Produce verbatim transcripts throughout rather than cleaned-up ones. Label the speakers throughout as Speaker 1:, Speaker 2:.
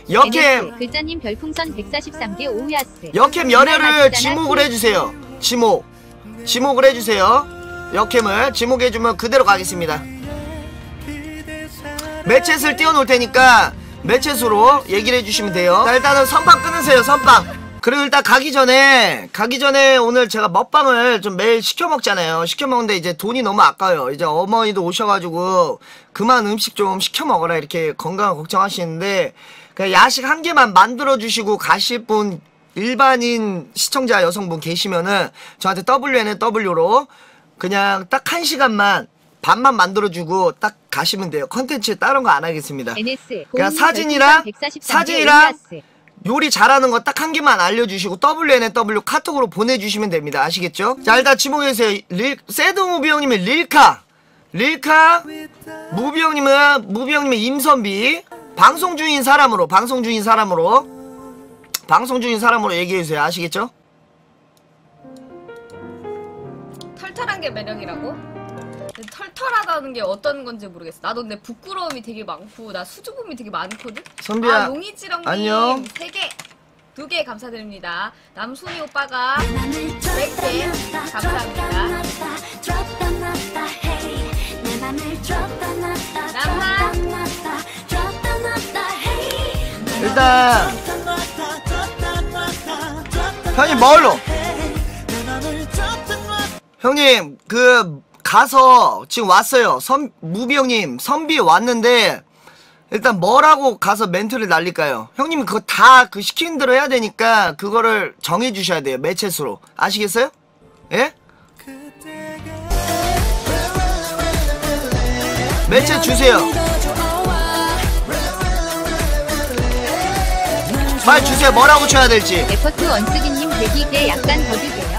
Speaker 1: 역캠
Speaker 2: 글자님 별풍선 백사십삼 개 오야스.
Speaker 1: 역캠 열혈을 지목을 해주세요. 지목 지목을 해주세요. 역캠을 지목해주면 그대로 가겠습니다. 매챗을 띄워놓을 테니까 매챗으로 얘기를 해주시면 돼요. 자, 일단은 선빵 끊으세요. 선빵. 그리고 일단 가기 전에 가기 전에 오늘 제가 먹방을 좀 매일 시켜먹잖아요. 시켜먹는데 이제 돈이 너무 아까워요. 이제 어머니도 오셔가지고 그만 음식 좀 시켜먹어라 이렇게 건강 걱정하시는데 그냥 야식 한 개만 만들어주시고 가실 분 일반인 시청자 여성분 계시면은 저한테 더블유엔엔 더블유로 그냥 딱 한 시간만 밥만 만들어주고 딱 가시면 돼요. 컨텐츠 다른 거 안 하겠습니다. 그냥 사진이랑 사진이랑 요리 잘하는 거 딱 한 개만 알려주시고 더블유엔엔 더블유 카톡으로 보내주시면 됩니다. 아시겠죠? 자, 일단 지목해주세요. 릴, 새드무비 형님의 릴카 릴카 무비 형님은 무비 형님의 임선비 방송 중인 사람으로 방송 중인 사람으로 방송 중인 사람으로 얘기해주세요. 아시겠죠?
Speaker 3: 털털한 게 매력이라고? 털털하다는 게 어떤 건지 모르겠어. 나도 근데 부끄러움이 되게 많고 나 수줍음이 되게 많거든?
Speaker 1: 선비야
Speaker 3: 아, 용이지렁님
Speaker 1: 안녕.
Speaker 3: 세 개, 두 개 감사드립니다. 남순이 오빠가 백 개 감사합니다. 남하
Speaker 1: 일단 형님 뭘로? 형님 그 가서 지금 왔어요. 선 무비 형님 선비 왔는데 일단 뭐라고 가서 멘트를 날릴까요? 형님 그거 다 그 시킨 대로 해야 되니까 그거를 정해 주셔야 돼요. 매챗으로. 아시겠어요? 예? 매챗 주세요. 빨리 주세요. 뭐라고 쳐야 될지.
Speaker 2: 에퍼트 원쓰기님 대기계 약간 더 주세요.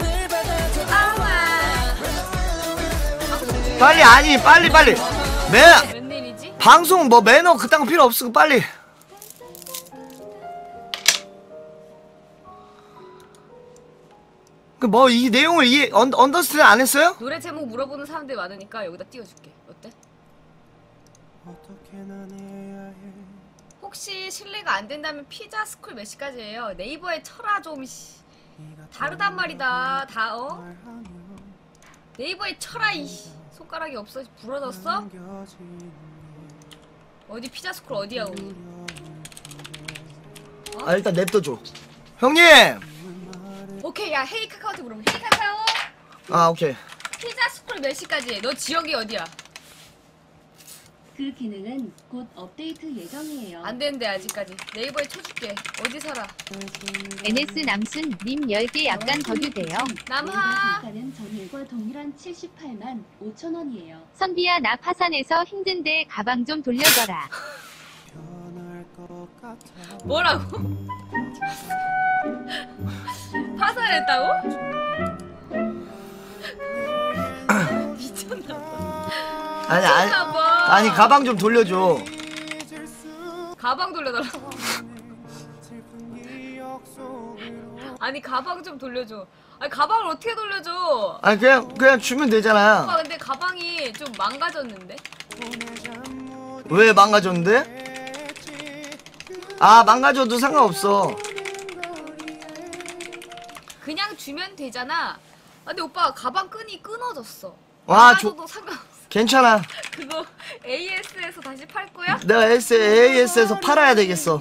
Speaker 1: 빨리 아니 빨리 빨리 매
Speaker 3: 웬일이지?
Speaker 1: 방송 뭐 매너 그딴 거 필요 없어. 빨리 그 뭐 이 내용을 이해 언, 언더스탠드 안 했어요?
Speaker 3: 노래 제목 물어보는 사람들이 많으니까 여기다 띄워줄게. 어때? 혹시 실례가 안 된다면 피자 스쿨 몇 시까지예요? 네이버에 쳐라 좀 씨. 다르단 말이다. 다 어? 네이버에 쳐라 이 손가락이 없어 부러졌어? 어디 피자 스쿨 어디야 우리? 어?
Speaker 1: 아 일단 냅둬줘 형님.
Speaker 3: 오케이 야 헤이 카카오한테 물어보. 헤이 카카오.
Speaker 1: 아 오케이.
Speaker 3: 피자 스쿨 몇 시까지 해? 너 지역이 어디야?
Speaker 4: 그 기능은 곧 업데이트 예정이에요.
Speaker 3: 안 되는데 아직까지. 네이버에 쳐줄게. 어디 살아?
Speaker 2: 엔에스 남순님 열 개 약간 더 주세요.
Speaker 3: 남하.
Speaker 4: 단가는 전일과 동일한 칠십팔만 오천 원이에요.
Speaker 2: 선비야 나 파산해서 힘든데 가방 좀 돌려줘라.
Speaker 3: 뭐라고? 파산했다고? 미쳤나봐.
Speaker 1: 아니 아니
Speaker 3: 미쳤나봐.
Speaker 1: 아니 가방 좀 돌려줘.
Speaker 3: 가방 돌려달라. 아니 가방 좀 돌려줘. 아니 가방을 어떻게 돌려줘?
Speaker 1: 아니 그냥 그냥 주면 되잖아.
Speaker 3: 오빠 근데 가방이 좀 망가졌는데?
Speaker 1: 왜 망가졌는데? 아 망가져도 상관없어.
Speaker 3: 그냥 주면 되잖아. 아, 근데 오빠 가방 끈이 끊어졌어.
Speaker 1: 와
Speaker 3: 망가져도 상관없어.
Speaker 1: 괜찮아.
Speaker 3: 그거 에이에스에서 다시 팔 거야?
Speaker 1: 내가 에스, 에이에스에서 팔아야 되겠어.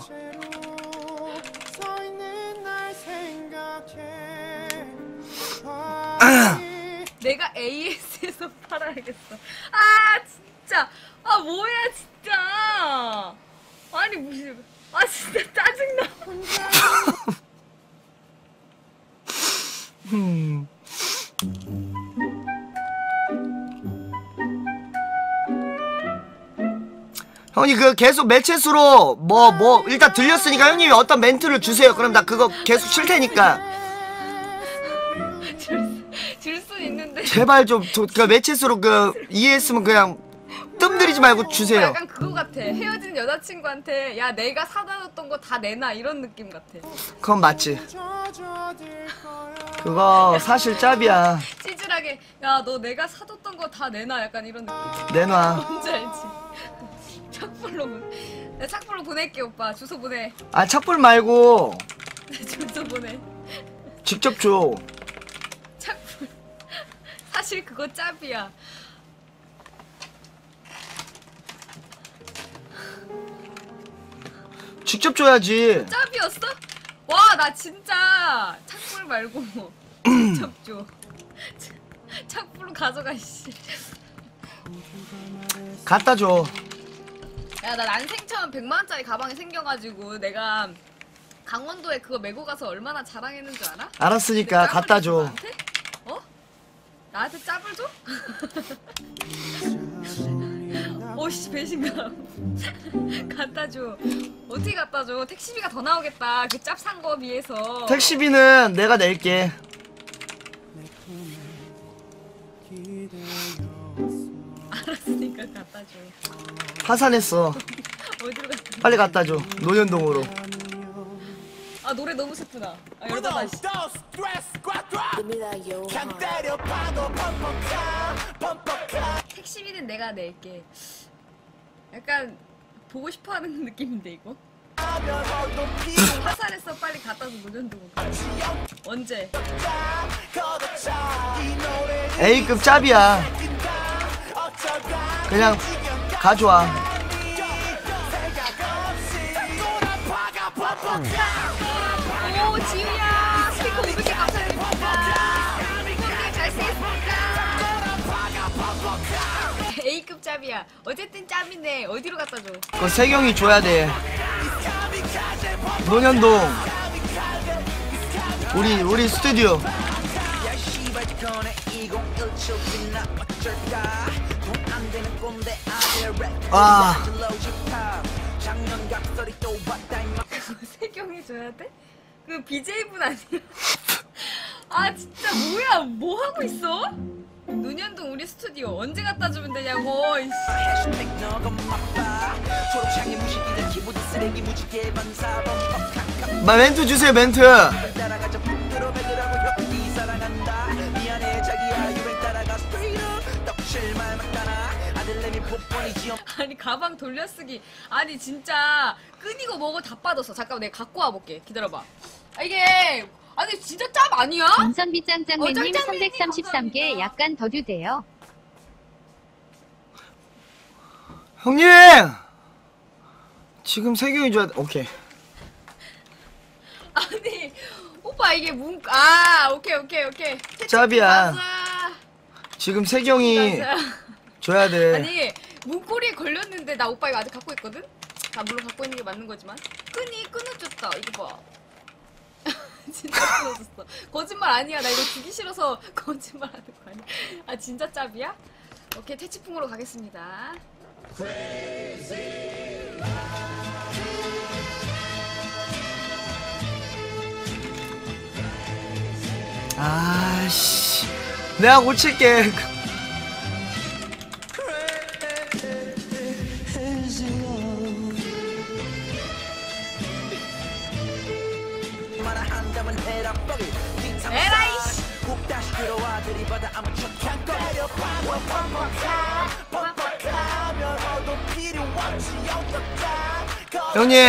Speaker 3: 내가 에이에스에서 팔아야겠어. 아 진짜. 아 뭐야 진짜. 아니 무슨. 아 진짜 짜증나.
Speaker 1: 음. 형님 그 계속 매챗으로 뭐 뭐 일단 들렸으니까 형님이 어떤 멘트를 주세요. 그럼 나 그거 계속 칠 테니까.
Speaker 3: 줄 수 있는데.
Speaker 1: 제발 좀 그 매챗으로 그 이해했으면 그냥 뜸들이지 말고 주세요.
Speaker 3: 약간 그거 같아. 헤어진 여자친구한테 야 내가 사다 줬던 거 다 내놔 이런 느낌 같아.
Speaker 1: 그건 맞지. 그거 사실 짭이야.
Speaker 3: 찌질하게 야 너 내가 사줬던 거 다 내놔 약간 이런 느낌.
Speaker 1: 내놔.
Speaker 3: 뭔지 알지? 착불로는 내 착불로 보낼게 오빠. 주소 보내.
Speaker 1: 아 착불 말고
Speaker 3: 주소 보내.
Speaker 1: 직접 줘.
Speaker 3: 착불. 사실 그거 짭이야.
Speaker 1: 직접 줘야지.
Speaker 3: 짭이었어? 와, 나 진짜 착불 말고 직접 줘. 착불로 가져가 씨.
Speaker 1: 갖다 줘.
Speaker 3: 야, 나 난생처음 백만 원짜리 가방이 생겨가지고 내가 강원도에 그거 메고 가서 얼마나 자랑했는 줄 알아?
Speaker 1: 알았으니까
Speaker 3: 짭을
Speaker 1: 갖다
Speaker 3: 줘,
Speaker 1: 줘.
Speaker 3: 나한테? 어? 나한테 짭을 줘? 오씨 배신감. 갖다 줘. 어떻게 갖다 줘? 택시비가 더 나오겠다. 그 짭 산 거 비해서.
Speaker 1: 택시비는 내가 낼게.
Speaker 3: 알았으니까 갖다 줘.
Speaker 1: 파산했어.
Speaker 3: 어디로 갔다?
Speaker 1: 빨리 갖다 줘. 논현동으로.
Speaker 3: 아 노래 너무 슬프다. 아 열받아. 씨. 택시비는 내가 낼게. 약간 보고 싶어하는 느낌인데 이거. 화살했어. 빨리 갖다 줘. 노년동. 언제?
Speaker 1: A급 짭이야. 그냥 가져와.
Speaker 3: 오 지우야 스피커 오백 개 감사드립니다. 형님 잘 쓰겠습니다. A급 짭이야. 어쨌든 짭이네. 어디로 갖다 줘?
Speaker 1: 그거 세경이 줘야 돼. 논현동. 우리 우리 스튜디오. 아.
Speaker 3: 세경이 줘야 돼? 그 비제이분 아니야? 아 진짜 뭐야? 뭐 하고 있어? 논현동 우리 스튜디오 언제 갖다 주면 되냐고. 이씨.
Speaker 1: 마 멘트 주세요 멘트.
Speaker 3: 아니 가방 돌려쓰기. 아니 진짜 끈이고 뭐고 다 빠졌어. 잠깐만 내가 갖고 와볼게. 기다려봐. 아, 이게 아니 진짜 짭 아니야?
Speaker 2: 김선비
Speaker 3: 어,
Speaker 2: 짱짱맨님
Speaker 3: 짱짱맨님
Speaker 2: 삼백삼십삼 개
Speaker 3: 감사합니다.
Speaker 2: 약간 더 주세요.
Speaker 1: 형님. 지금 세경이 줘야 돼. 오케이.
Speaker 3: 아니 오빠 이게 문.. 아 오케이 오케이 오케이.
Speaker 1: 짭이야.
Speaker 3: 맞아.
Speaker 1: 지금 세경이
Speaker 3: 맞아.
Speaker 1: 줘야 돼.
Speaker 3: 아니 문고리에 걸렸는데 나 오빠 이거 아직 갖고 있거든? 아 물론 갖고 있는 게 맞는 거지만 끈이 끊어졌다. 이거 봐. 진짜 끊어졌어. 거짓말 아니야. 나 이거 주기 싫어서 거짓말 하는 거 아니야. 아 진짜 짭이야? 오케이 퇴치풍으로 가겠습니다.
Speaker 1: 아씨. 내가 고칠게.
Speaker 3: 에라이씨.
Speaker 1: 형님.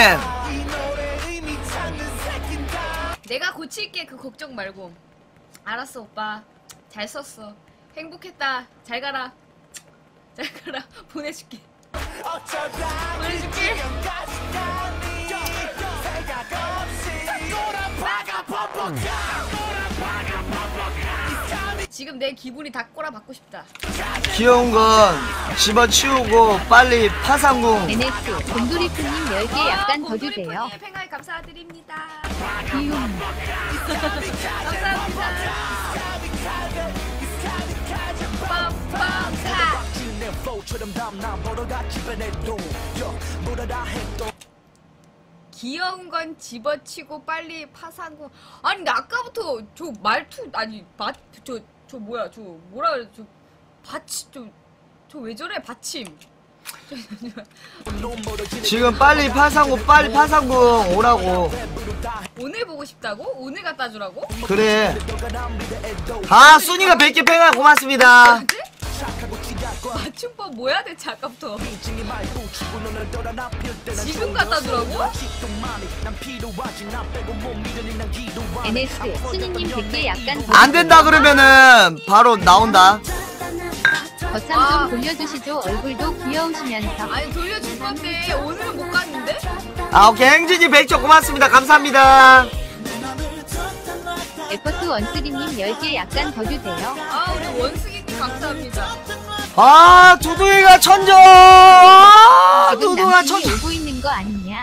Speaker 3: 내가 고칠게. 그 걱정 말고. 알았어 오빠. 잘 썼어. 행복했다. 잘 가라. 잘 가라. 보내줄게. 보내줄게. 지금 내 기분이 다 꼬라박고 싶다.
Speaker 1: 귀여운 건 집어치우고 빨리 파상궁.
Speaker 2: 엔에스 곰돌이프님 열 개 약간 더 주세요.
Speaker 3: 곰돌이프님 팽하이 감사드립니다.
Speaker 2: 비용.
Speaker 3: 감사합니다. 빰빰카. 귀여운 건 집어치고 빨리 파상고. 아니 근데 아까부터 저 말투 아니 맛저 저 뭐야 저 뭐라 그래 저 받침 저저 왜 저래 받침.
Speaker 1: 지금 빨리 파상궁 빨리 파상궁 오라고.
Speaker 3: 오늘 보고 싶다고? 오늘 갖다 주라고?
Speaker 1: 그래. 아 순이가 백 개 팽아 고맙습니다.
Speaker 3: 언제? 맞춤법 뭐야 대체 아까부터. 지금 갖다 주라고?
Speaker 2: 엔에스 순이님 백 개 약간
Speaker 1: 안 된다 그러면은 바로 나온다.
Speaker 2: 거참
Speaker 3: 아.
Speaker 2: 좀 돌려주시죠. 얼굴도 귀여우시면서.
Speaker 3: 아니 돌려줄 건데 오늘은 못 갔는데?
Speaker 1: 아 오케이 행진이 백 점 고맙습니다. 감사합니다.
Speaker 2: 에퍼트 원쓰리님 열 개 약간 더 주세요.
Speaker 3: 아 우리 원숭이님 감사합니다.
Speaker 1: 아 두둥이가 천점. 아,
Speaker 2: 지금
Speaker 1: 두둥아
Speaker 2: 남친이
Speaker 1: 천점.
Speaker 2: 오고 있는 거 아니냐?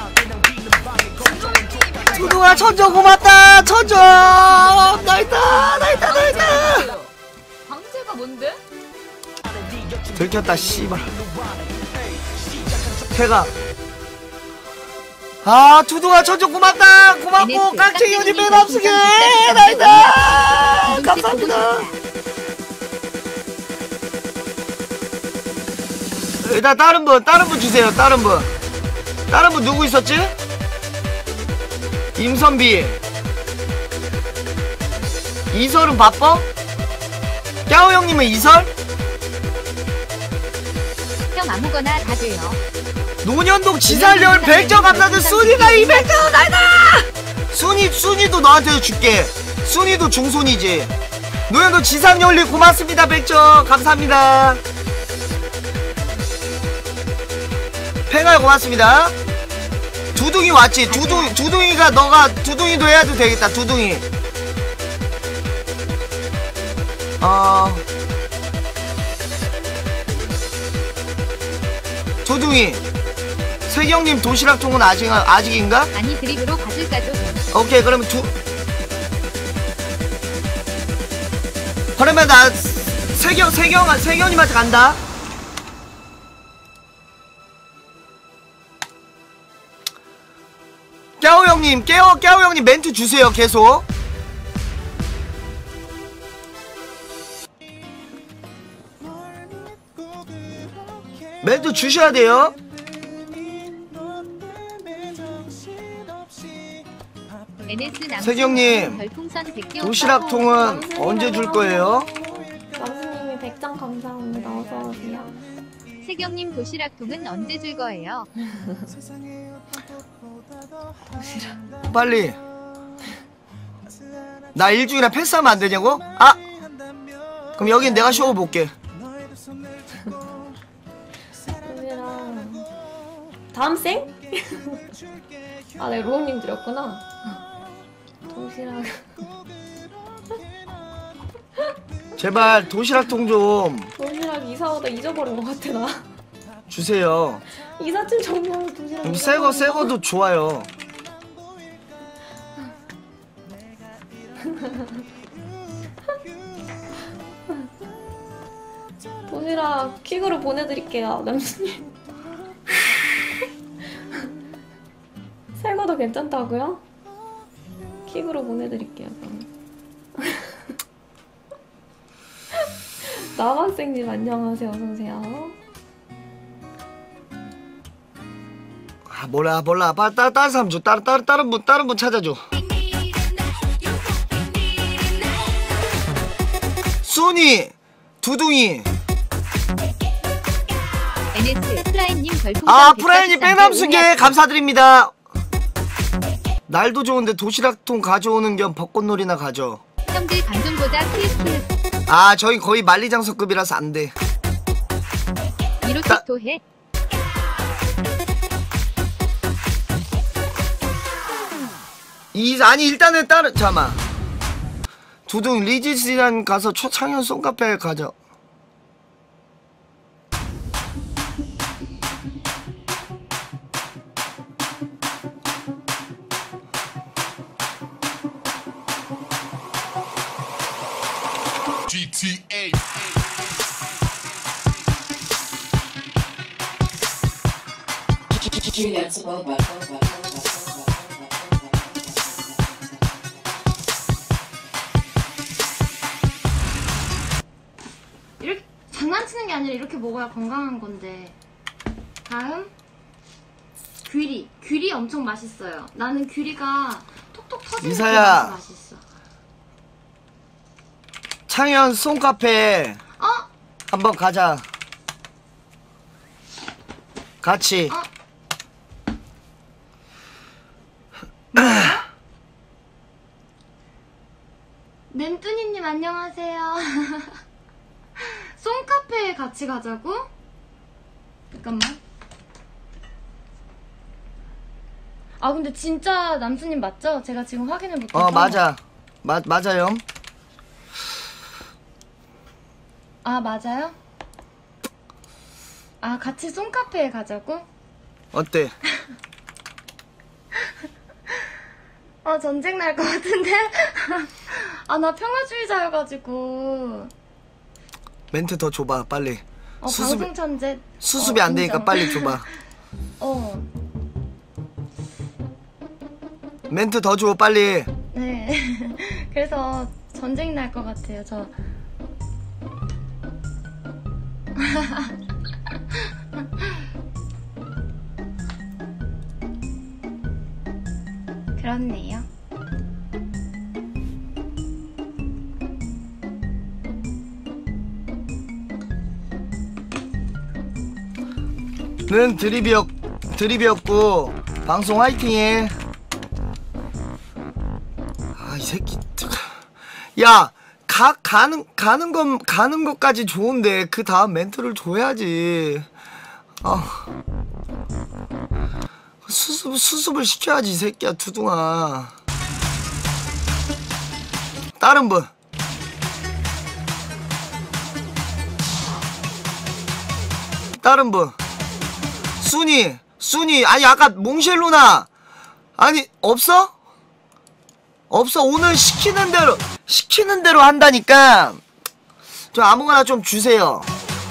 Speaker 1: 두둥아 천점 고맙다. 천점. 나있다 나있다 나있다.
Speaker 3: 방제가 뭔데?
Speaker 1: 들켰다 씨발. 태가. 아 두둥아 천점 고맙다. 고맙고
Speaker 2: 엔에스
Speaker 1: 깍쟁이 언니 맨
Speaker 2: 깍쟁이님
Speaker 1: 앞서게
Speaker 2: 별풍선
Speaker 1: 나있다.
Speaker 2: 두둥씨
Speaker 1: 감사합니다.
Speaker 2: 보고 싶다.
Speaker 1: 일단 다른 분 다른 분 주세요. 다른 분 다른 분 누구 있었지? 임선비. 이설은 바빠? 깨오 형님은 이설?
Speaker 2: 형 아무거나 다 돼요.
Speaker 1: 노년동 지살열 백 점 감사드. 순이가 이백 점 나이다. 순이 순이도 너한테 줄게. 순이도 중손이지. 노년동 지상열리 고맙습니다. 백 점 감사합니다. 팽알 고맙습니다. 두둥이 왔지. 두둥 두둥이가 너가 두둥이도 해야도 되겠다. 두둥이. 어. 두둥이. 세경님 도시락통은 아직 아직인가?
Speaker 2: 아니 드립으로 가질까죠?
Speaker 1: 오케이 그러면 두. 그러면 나 세경 세경 세경님한테 간다. 깨오 형님, 깨오, 깨오 형님 멘트 주세요, 계속. 멘트 주셔야 돼요.
Speaker 2: 엔에스 남순
Speaker 1: 세경님,
Speaker 2: 별풍선 백 개
Speaker 1: 도시락통은 언제 줄 거예요?
Speaker 5: 남수님이 백 장 감사합니다. 어서오세요.
Speaker 2: 세경님 도시락통은 언제 줄 거예요?
Speaker 1: 빨리. 나 일주일에 패스하면 안 되냐고? 아! 그럼 여긴 내가 쇼 볼게.
Speaker 5: 수미랑 다음 생? 아, 네, 로우님 드렸구나. 도시락.
Speaker 1: 제발 도시락통 좀
Speaker 5: 도시락 이사 오다 잊어버린 것 같아, 나.
Speaker 1: 주세요.
Speaker 5: 이삿짐 정리하면 도시락.
Speaker 1: 좀 새거 새거도 좋아요.
Speaker 5: 도시락 퀵으로 보내드릴게요, 남수님. 새거도 괜찮다고요? 퀵으로 보내드릴게요, 그럼. 남학생님 안녕하세요, 어서오세요.
Speaker 1: 아 몰라 몰라. 빨리 다른 다른 사람 줘. 다른 다른 다른 분 다른 분 찾아줘. 순이, 두둥이.
Speaker 2: 엔에스 프라임님 별풍선
Speaker 1: 아
Speaker 2: 백사십삼
Speaker 1: 프라이님
Speaker 2: 개
Speaker 1: 빼남순게 감사드립니다. 날도 좋은데 도시락통 가져오는 겸 벚꽃놀이나 가져.
Speaker 2: 형들 감정보다 크리스
Speaker 1: 아 저희 거의 만리장성급이라서 안 돼.
Speaker 2: 이렇게
Speaker 1: 나-
Speaker 2: 토해.
Speaker 1: 이 아니 일단은 다른 잠깐만. 두둥 리지시란 가서 초창현 송카페 가자.
Speaker 6: 지티에이
Speaker 7: 이렇게 장난치는 게 아니라 이렇게 먹어야 건강한 건데. 다음 귀리. 귀리 엄청 맛있어요. 나는 귀리가 톡톡 터지는 게
Speaker 1: 이사야.
Speaker 7: 맛있어.
Speaker 1: 창현 송카페
Speaker 7: 어?
Speaker 1: 한번 가자. 같이.
Speaker 7: 어? 멘뚜니님 안녕하세요. 송카페에 같이 가자고? 잠깐만. 아 근데 진짜 남수님 맞죠? 제가 지금 확인을 못해서.
Speaker 1: 어 맞아. 마, 맞아요.
Speaker 7: 아 맞아요? 아 같이 송카페에 가자고?
Speaker 1: 어때?
Speaker 7: 아 전쟁 날 것 같은데? 아 나 평화주의자여가지고.
Speaker 1: 멘트 더 줘봐 빨리.
Speaker 7: 어
Speaker 1: 수습이,
Speaker 7: 방송 천재.
Speaker 1: 수습이
Speaker 7: 어,
Speaker 1: 안 되니까
Speaker 7: 인정.
Speaker 1: 빨리 줘봐.
Speaker 7: 어
Speaker 1: 멘트 더 줘 빨리.
Speaker 7: 네. 그래서 전쟁 날 것 같아요 저. 그렇네요.
Speaker 1: 는 드립이었, 드립이었고 방송 화이팅해. 아 이 새끼. 야 가, 가는 가는 건 가는 것까지 좋은데 그 다음 멘트를 줘야지. 아 수습 수습을 시켜야지 이 새끼야 두둥아. 다른 분. 다른 분. 순이 순이 아니 아까 몽쉘 누나 아니 없어? 없어. 오늘 시키는 대로 시키는 대로 한다니까. 좀 아무거나 좀 주세요.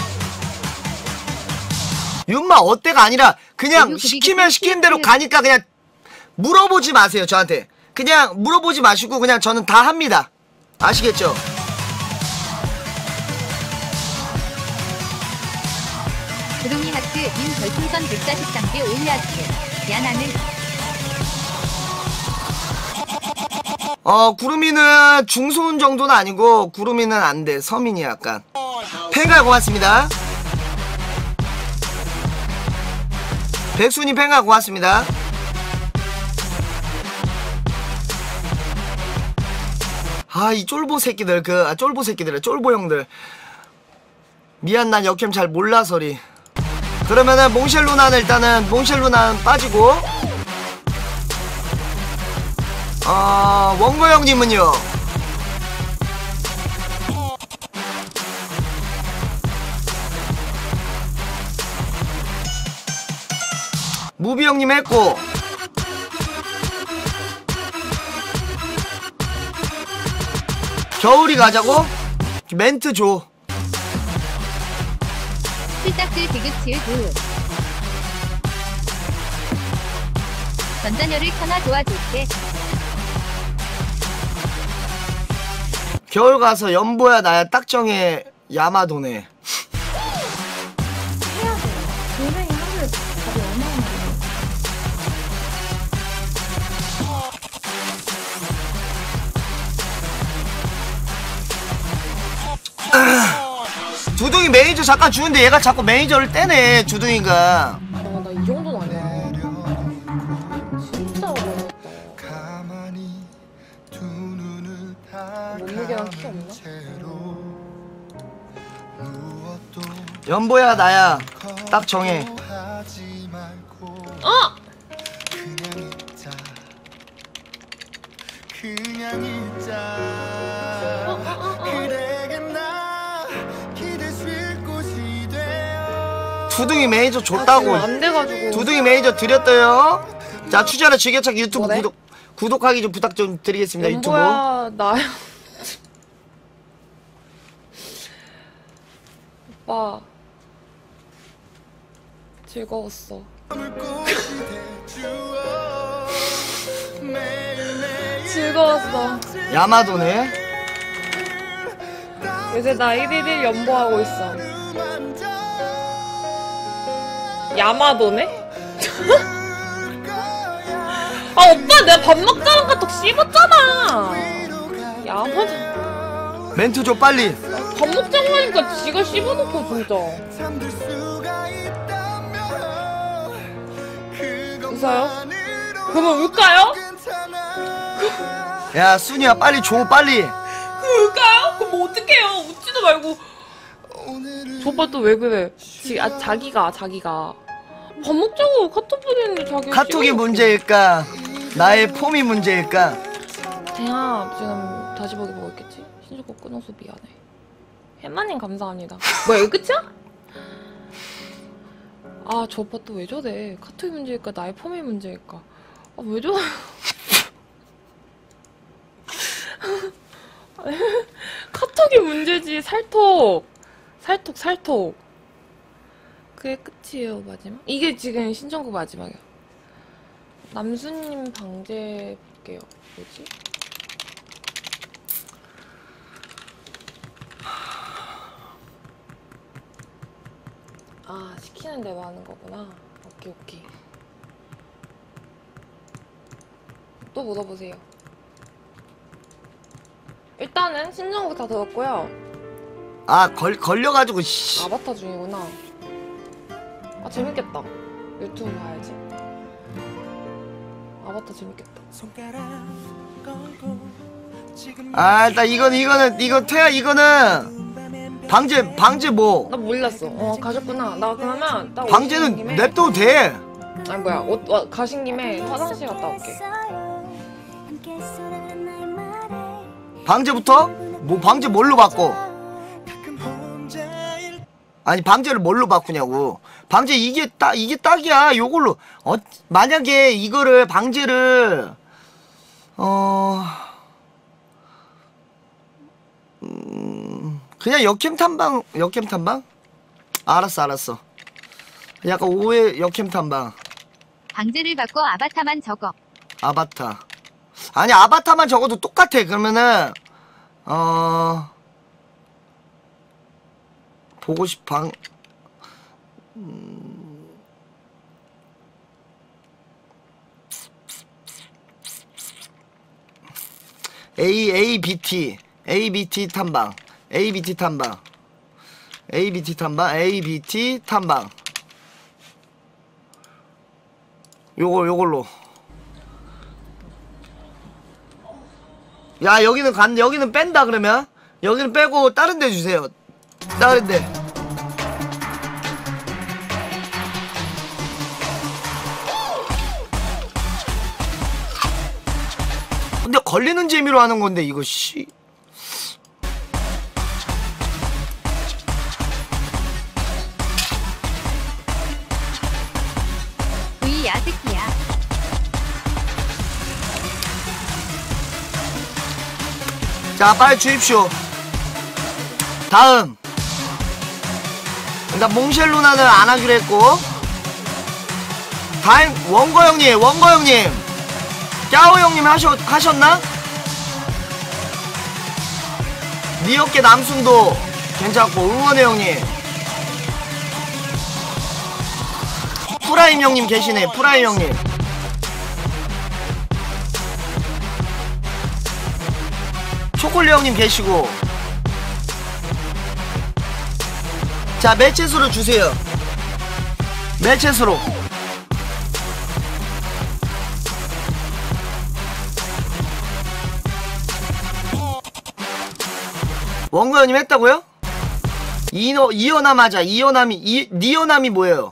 Speaker 1: 윤마 어때가 아니라 그냥 시키면 시키는 대로 가니까 그냥 물어보지 마세요 저한테. 그냥 물어보지 마시고 그냥 저는 다 합니다. 아시겠죠?
Speaker 2: 구름이 하트 님 별풍선 백사십삼 개 올려주세요. 야 나는
Speaker 1: 어 구름이는 중소은 정도는 아니고 구름이는 안돼. 서민이 약간. 팬가 고맙습니다. 백순이 팬가 고맙습니다. 아 이 쫄보 새끼들 그 아, 쫄보 새끼들 쫄보 형들 미안 난 역캠 잘 몰라서리. 그러면은 몽쉘 루나는 일단은 몽쉘 루나는 빠지고 어 원고 형님은요. 무비 형님 했고 겨울이 가자고? 멘트 줘.
Speaker 2: 필딱들 디귿치을 두 전자녀를 켜놔 도와줄게.
Speaker 1: 겨울 가서 연보야 나야 딱 정해. 야마도네.
Speaker 7: 해야 돼요. 동생이 하루에 밥이 얼마나 많아요.
Speaker 1: 주둥이 매니저 잠깐 주는데 얘가 자꾸 매니저를 떼네. 주둥이가.
Speaker 5: 나 이 정도는 아니야. 진짜 어려웠다. 몸무게랑 키 없나?
Speaker 1: 연보야 나야 딱 정해.
Speaker 5: 어! 어, 어, 어, 어.
Speaker 1: 두둥이 매니저
Speaker 5: 아,
Speaker 1: 줬다고.
Speaker 5: 지금 안 돼가지고.
Speaker 1: 두둥이 매니저 드렸어요. 자 추자라 즐겨찾기 유튜브
Speaker 5: 뭐래?
Speaker 1: 구독 구독하기 좀 부탁 좀 드리겠습니다. 유튜브.
Speaker 5: 연보야 나야. 오빠 즐거웠어. 즐거웠어.
Speaker 1: 야마도네.
Speaker 5: 요새 나 일일일 연보하고 있어. 야마도네? 아 오빠 내가 밥 먹자는 카톡 씹었잖아. 야마도.
Speaker 1: 멘트 줘 빨리.
Speaker 6: 밥 먹자고 하니까 지가 씹어놓고 진짜. 웃어요? 그러면 울까요?
Speaker 1: 야 순이야 빨리 줘 빨리.
Speaker 6: 울까요? 그럼 뭐 어떡해요? 웃지도 말고. 저 오빠 또 왜 그래? 지, 아, 자기가 자기가 밥 먹자고 카톡 보내는데 자기
Speaker 1: 카톡이 문제일까 나의 폼이 문제일까?
Speaker 6: 대야 지금 다시 보기 보고 있겠지? 신주고 끊어서 미안해. 햇마님 감사합니다. 뭐야 이거 끝이야? 아 저 오빠 또 왜 저래? 카톡이 문제일까 나의 폼이 문제일까? 아 왜 저래? 카톡이 문제지. 살톡 살톡 살톡 그게 끝이에요. 마지막 이게 지금 신청곡 마지막이야. 남수님 방제 볼게요. 뭐지? 아 시키는 대로 하는 거구나. 오케이 오케이. 또 물어보세요. 일단은 신청곡 다 들었고요.
Speaker 1: 아 걸, 걸려가지고 씨.
Speaker 6: 아바타 중이구나. 아 재밌겠다. 유튜브 봐야지. 아바타 재밌겠다.
Speaker 1: 아 일단 이거는 이거는 이거 태야 이거는 방제 방제 뭐
Speaker 6: 나 몰랐어. 어 가셨구나. 나 그러면 딱
Speaker 1: 방제는
Speaker 6: 오신 김에-
Speaker 1: 냅둬도 돼.
Speaker 6: 아니 뭐야 옷 와, 가신 김에 화장실 갔다 올게.
Speaker 1: 방제부터? 뭐 방제 뭘로 바꿔? 아니 방제를 뭘로 바꾸냐고. 방제 이게 딱 이게 딱이야. 요걸로 어 만약에 이거를 방제를 어 음, 그냥 역캠 탐방 역캠 탐방? 알았어 알았어. 약간 오해 역캠 탐방.
Speaker 2: 방제를 받고 아바타만 적어.
Speaker 1: 아바타. 아니 아바타만 적어도 똑같아. 그러면은 어 보고 싶 방 음... A A B T A B T 탐방 A B T 탐방 A B T 탐방 A B T 탐방 요걸 요걸로. 야 여기는 간 여기는 뺀다. 그러면 여기는 빼고 다른 데 주세요. 다른 데. 근데 걸리는 재미로 하는 건데 이거 씨.
Speaker 2: V 야스키야.
Speaker 1: 자 빨리 주입시오. 다음 일단 몽쉘 루나는 안 하기로 했고 다행 원거 형님 원거 형님 짜오 형님 하셨, 하셨나? 니어깨 남순도 괜찮고 응원해 형님. 프라임 형님 계시네. 프라임 형님 초콜릿 형님 계시고. 자 매체수로 주세요. 매체수로. 원거연님 했다고요? 이너 이어남 하자. 이어남이 이 니어남이 뭐예요?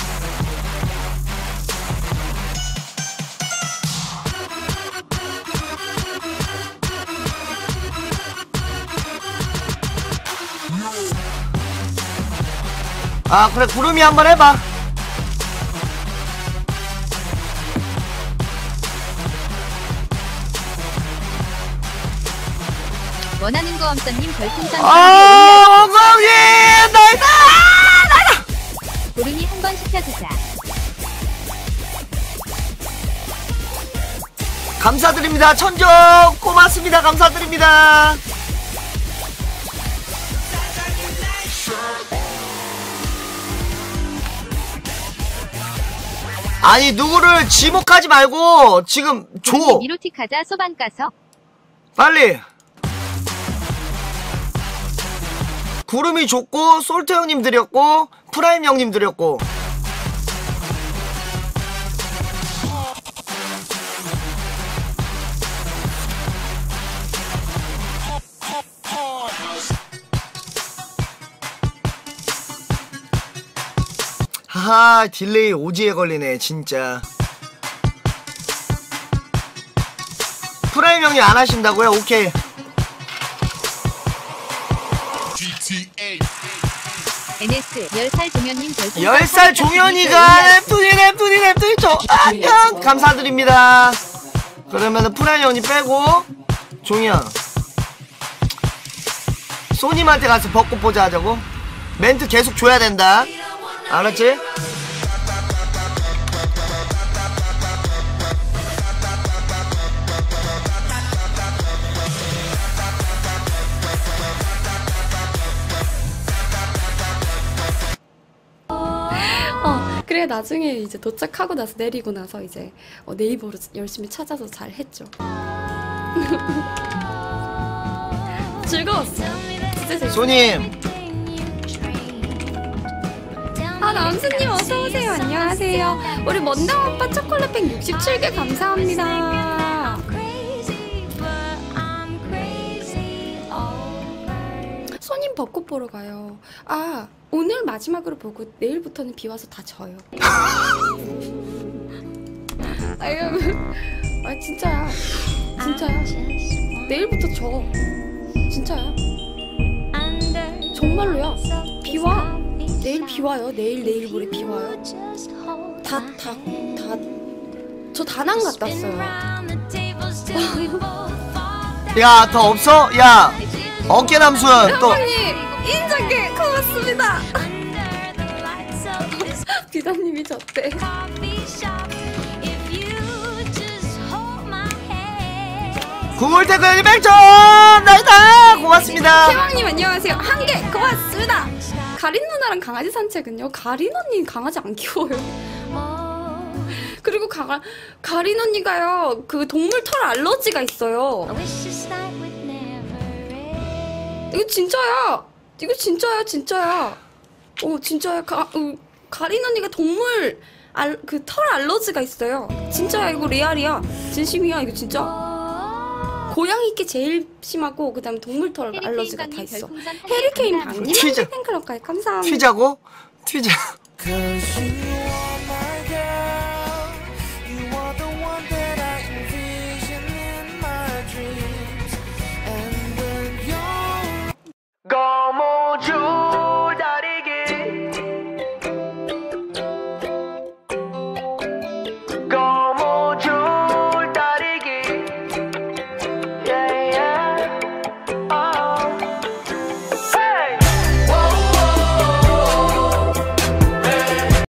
Speaker 1: 아 그래 구름이 한번 해봐.
Speaker 2: 원하는 거 없어님 별풍선
Speaker 1: 아 원거연님 나이다 나이다.
Speaker 2: 구름이 한 번 시켜주자.
Speaker 1: 감사드립니다. 천적 고맙습니다. 감사드립니다. 아니 누구를 지목하지 말고 지금 줘.
Speaker 2: 미로틱 하자. 소방 가서.
Speaker 1: 빨리. 구름이 좋고 솔트 형님 드렸고 프라임 형님 드렸고. 하하, 딜레이 오지에 걸리네 진짜. 프라임 형님 안 하신다고요? 오케이.
Speaker 2: 엔에스 열 살 종현님 별풍선
Speaker 1: 열 살 종현이가 neptun이 neptun이 neptun이 저 안녕 감사드립니다. 그러면은 프라임 형님 빼고 종현 소님한테 가서 벚꽃 보자 하자고. 멘트 계속 줘야 된다. 알았지?
Speaker 5: 어, 그래 나중에 이제 도착하고 나서 내리고 나서 이제 어, 네이버로 열심히 찾아서 잘 했죠. 즐거웠어. 진짜 재밌어.
Speaker 1: 소님
Speaker 5: 아 남수님 어서 오세요. 안녕하세요. 우리 먼당 오빠 초콜릿 백육십칠 개 감사합니다. 손님 벚꽃 보러 가요. 아 오늘 마지막으로 보고 내일부터는 비 와서 다 져요. 아유, 아 진짜야, 진짜야. 내일부터 져. 진짜야. 정말로야. 비 와. 내일 비 와요. 내일 내일 모레 비 와요. 다 다 다. 저 다낭 갔다 왔어요.
Speaker 1: 야 더 없어? 야 어깨 남순 또
Speaker 5: 형님 인정해 고맙습니다. 비다님이 졌대.
Speaker 1: 구글 태그 백 점 나이다 고맙습니다.
Speaker 5: 태왕님 안녕하세요. 한 개 고맙습니다. 가린 누나랑 강아지 산책은요? 가린 언니 강아지 안 키워요. 그리고 가, 가린 언니가요 그 동물 털 알러지가 있어요. 이거 진짜야. 이거 진짜야 진짜야. 어 진짜야. 가, 어, 가린 언니가 동물 알, 그 털 알러지가 있어요. 진짜야. 이거 레알이야. 진심이야. 이거 진짜. 고양이께 제일 심하고 그 다음에 동물털 알러지가 다 있어. 해리케인 방님
Speaker 1: 튀자.
Speaker 5: 팬클럽까지 감사합니다.
Speaker 1: 튀자고? 튀자